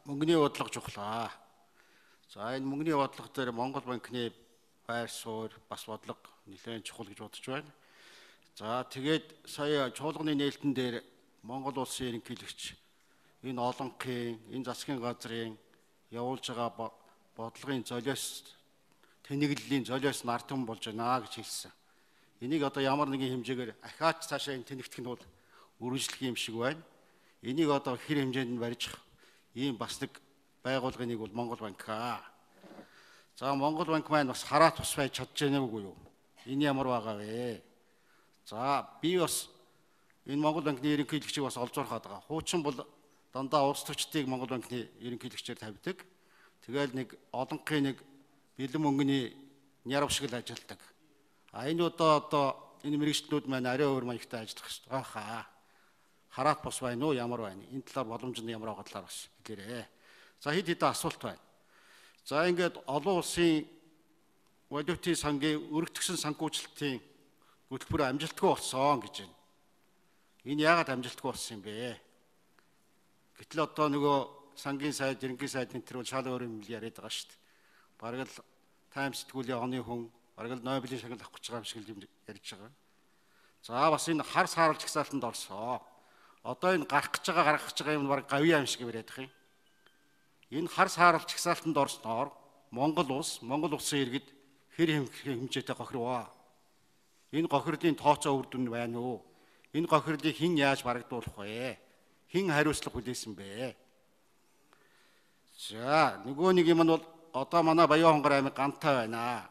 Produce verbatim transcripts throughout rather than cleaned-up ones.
мөнгөний бодлого чухлаа. За энэ мөнгөний бодлого дээр Монгол банкны байр суурь бас бодлого нэлээд чухал гэж бодож байна. За тэгээд сая чуулганы нээлтэн дээр Монгол улсын ерөнхийлөгч энэ олонхын, энэ засгийн газрын явуулж байгаа бодлогын золиос тэнэглэлийн золиос нар том болж байна гэж хэлсэн. Энийг одоо ямар нэгэн хэмжээгээр ахаач цаашаа энэ тэнэгтэх нь бол үргэлжлэх юм шиг байна. Энийг одоо хэр хэмжээнд нь барьж ийм бас нэг байгууллагын нэг бол Монгол банк аа. За Монгол банк маань бас хараа тус байж чадж байна уу юу? Энэ ямар байгаа вэ? За би бас энэ Монгол банкны ерөнхийлөгчийг бас олж ороход байгаа. Хуучин бол дандаа улс төрчдийг Монгол банкны ерөнхийлөгчээр тавьдаг. Тэгэл нэг олонхын нэг бэлэн мөнгөний нярав шиг л ажилладаг. А энэ удаа одоо энэ мэрэгчлүүд маань арай өөр маягтай ажиллах хэрэгтэй байхаа. Хараат бос байна уу, ямар байна? Энэ талаар боломж нь ямар байгаа талаар бас хэлээрэй. За хэд хэдэн асуулт байна. За ингээд олон улсын валютын сангийн өргөтгсөн санхүүжилтийн хөтөлбөр амжилтгүй болсон гэж байна. Энэ яагаад амжилтгүй болсон юм бэ? Гэтэл одоо нөгөө сангийн сайд, ерөнхий сайдын тэр бол шал өөр юм яриад байгаа шүү дээ. Бараг л Таймс сэтгүүлийн оны хүн, бараг л Нобелийн шагнал авах гэж байгаа юм шиг л ярьж байгаа. За бас энэ хар сааралж гисаалтанд орсоо. Одоо энэ гарах гэж байгаа, гарах гэж байгаа юм бараг гавьяа юм шиг яриад байгаа юм. Энэ хар сааралж гисаалтанд орсноор Монгол улс, Монгол улсын иргэд хэр хэмжээтэй гохирваа. Энэ гохирлын тооцоо үр дүн байна уу? Энэ гохирлыг хэн яаж барагдуулах вэ? Хэн хариуцлага хүлээсэн бэ? За нөгөө нэг юм нь бол одоо манай Баян-Хонгор аймаг гантай байна.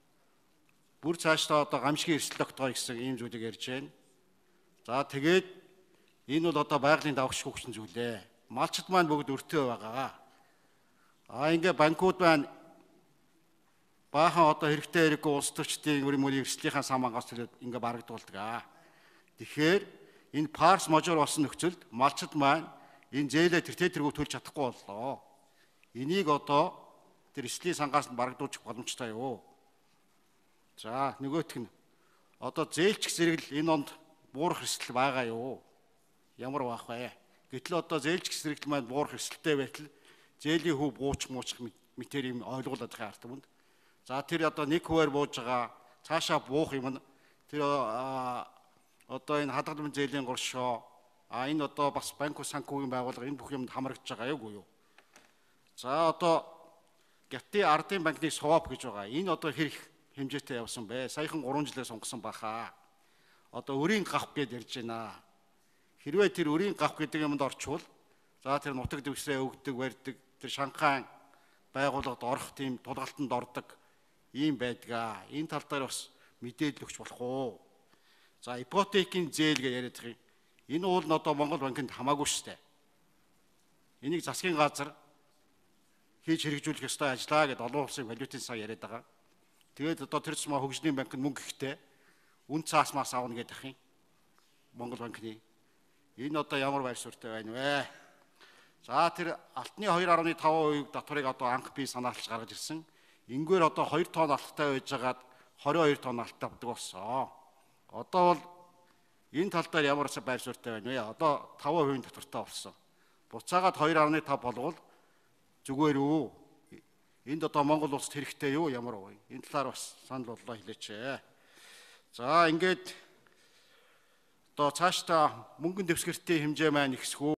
Бүр цаашдаа одоо гамшигын эрсдэл тогтоё гэсэн ийм зүйлийг ярьж байна. За тэгээд энэ бол одоо байгалийн давхшиг хүчин зүйлээ. Малчд маань бүгд өртөө байгаа. А ингээ банкуд маань баахан одоо хэрэгтэй хэрэггүй улс төрчдийн үр мөрийн эрсдлийнхаа сан мангаас төлөөд ингээ барагдуулдаг. Тэгэхээр энэ парс мажор болсон нөхцөлд малчд маань энэ зээлээ тэр тэргүү төлж чадахгүй боллоо. Энийг одоо тэр эрсдлийн сангаас нь барагдуулчих боломжтой юу? За нөгөөх нь одоо зээлчих зэрэгэл энэ онд буурах эрсдэл байгаа юу? Ямар байх вэ? Гэтэл одоо зээлчих зэрэгэл маань буурах эрсдэлтэй байтал зээлийн хөв буучих муучих мэтэр юм ойлгуулад байгаа ард түмэнд. За тэр одоо нэг хуваар бууж байгаа цаашаа буух юм нь тэр одоо энэ хадгаламж зээлийн горшоо а энэ одоо бас банк санхүүгийн байгууллага энэ бүх юмд хамрагдж байгаа юу юу? За одоо Гятийн ардын банкны своп гэж байгаа. Энэ одоо хэрэг хэмжээтэй явсан бэ? Саяхан гурван жилээр сонгосон баха. Одоо өрийн гавх гэдээ ярьж байна. Хэрвээ тэр өрийн гавх гэдэг юмд орчвол за тэр нутаг дэвсрээ өгдөг, барьдаг, тэр Шанхай байгууллагад орох тийм тулгалтанд ордог ийм байдгаа. Энэ тал дээр бас мэдээлэл өгч болох уу? За ипотекийн зээл гэж яриад байгаа юм. Энэ уул нь одоо Монгол банкнд хамаагүй шүү дээ. Энийг засгийн газар хийж хэрэгжүүлэх ёстой ажиллаа гэдээ олон улсын валютын сан яриад байгаа. Тэгээд одоо тэр цэцмаа хөгжлийн банк нь мөнгө ихтэй үн цаас мас аавна гэдэг юм. Монгол банкны энэ одоо ямар байр суурьтай байна вэ? За тэр алтны хоёр гаруй таван хувийг татварыг одоо анх би санаалж гаргаж ирсэн. Ингээр одоо хоёр тонн алттай байжгаад хорин хоёр тонн алттай авдаг болсон. Одоо бол энэ тал дээр ямар ч байр суурьтай байна вэ? Одоо таван хувийн татвартай болсон. Буцаагаад хоёр гаруй таван болгол зүгээр үү? Энд одоо Монгол улсад хэрэгтэй юу? Ямар вэ? Энэ талаар бас санал бодлоо хэлээч. За ингээд одоо цаашдаа мөнгөн дэвсгэртийн хэмжээ маань ихсэх үү?